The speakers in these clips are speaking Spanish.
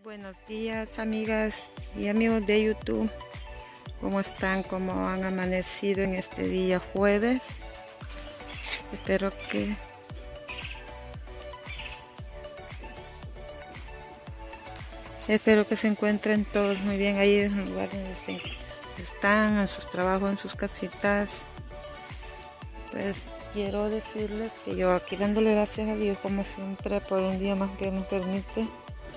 Buenos días, amigas y amigos de YouTube. ¿Cómo están? ¿Cómo han amanecido en este día jueves? Espero que se encuentren todos muy bien ahí en el lugar donde están, en sus trabajos, en sus casitas. Pues quiero decirles que yo aquí dándole gracias a Dios como siempre por un día más que nos permite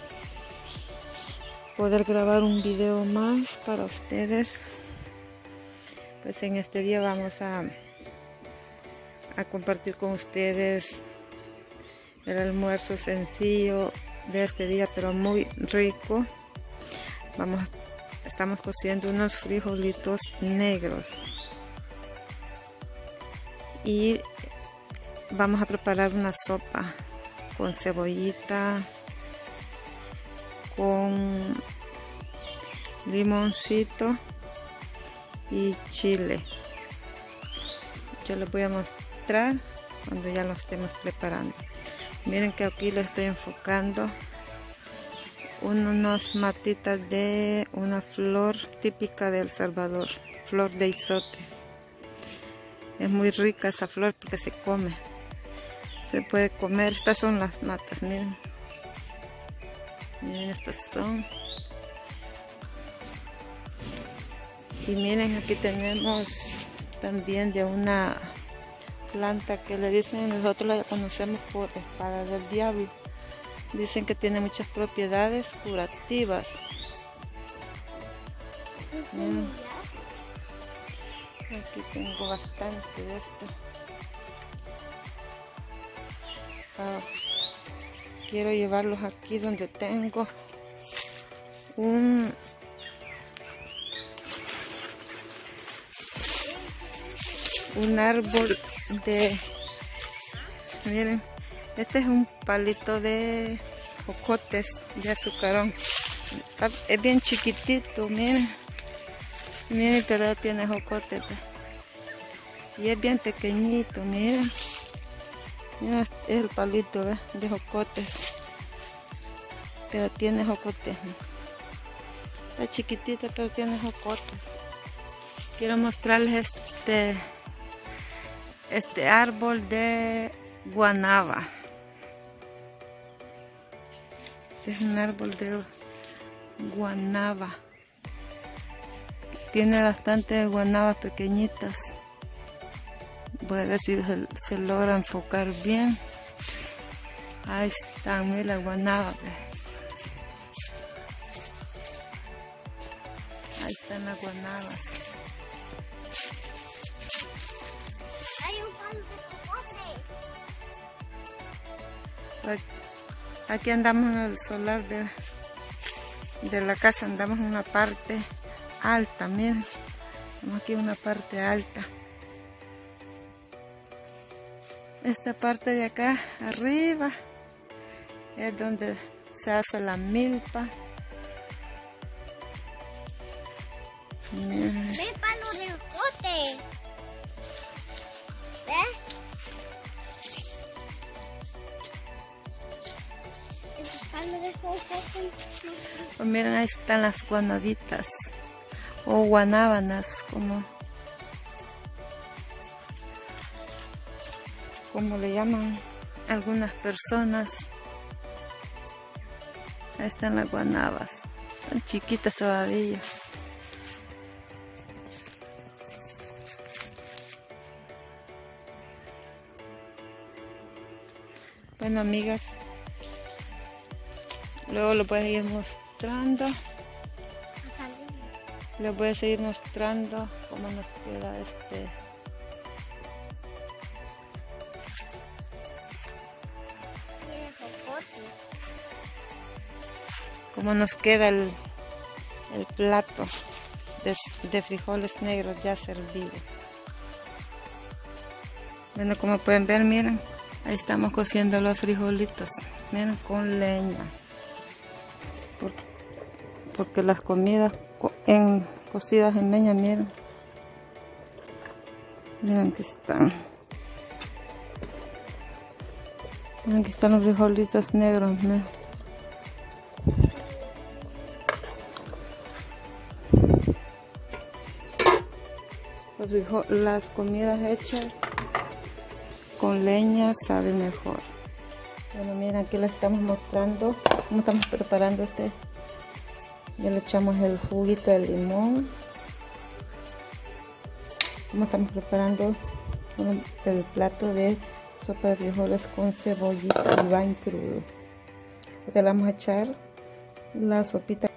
poder grabar un video más para ustedes. Pues en este día vamos a compartir con ustedes el almuerzo sencillo de este día, pero muy rico. Estamos cociendo unos frijolitos negros y vamos a preparar una sopa con cebollita, con limoncito y chile. Yo les voy a mostrar cuando ya lo estemos preparando. Miren que aquí lo estoy enfocando unas matitas de una flor típica de El Salvador, flor de izote. Es muy rica esa flor porque se come, se puede comer. Estas son las matas, miren. Miren, estas son. Y miren, aquí tenemos también de una planta que le dicen, nosotros la conocemos por espada del diablo. Dicen que tiene muchas propiedades curativas. Aquí tengo bastante de esto. Quiero llevarlos aquí donde tengo un árbol de, miren, este es un palito de jocotes de azucarón. Es bien chiquitito, miren, pero tiene jocotes y es bien pequeñito, miren. Mira, es el palito de jocotes, pero tiene jocotes. Está chiquitito, pero tiene jocotes. Quiero mostrarles este árbol de guanaba. Es un árbol de guanaba. Tiene bastantes guanabas pequeñitas. Voy a ver si se logra enfocar bien. Ahí están, mira, la guanaba. Ahí están las guanabas. Hay un palo de jocote. Aquí andamos en el solar de la casa, andamos en una parte alta, miren. Estamos aquí en una parte alta. Esta parte de acá arriba es donde se hace la milpa. Miren. Ve palo de jocote. ¿Ves? El palo de jocote. Pues miren, ahí están las guanabitas o guanábanas, como le llaman algunas personas. Ahí están las guanabas, están chiquitas todavía. Bueno, amigas, luego lo voy a ir mostrando. Les voy a seguir mostrando cómo nos queda cómo nos queda el plato de frijoles negros ya servido. Bueno, como pueden ver, miren, ahí estamos cociendo los frijolitos, miren, con leña, porque las comidas cocidas en leña, miren que están. Aquí están los frijolitos negros, miren. las comidas hechas con leña saben mejor. Bueno, miren, aquí les estamos mostrando cómo estamos preparando este. Ya le echamos el juguito de limón. Cómo estamos preparando el plato de sopa de frijoles con cebollita y vine crudo. Ahora le vamos a echar la sopita.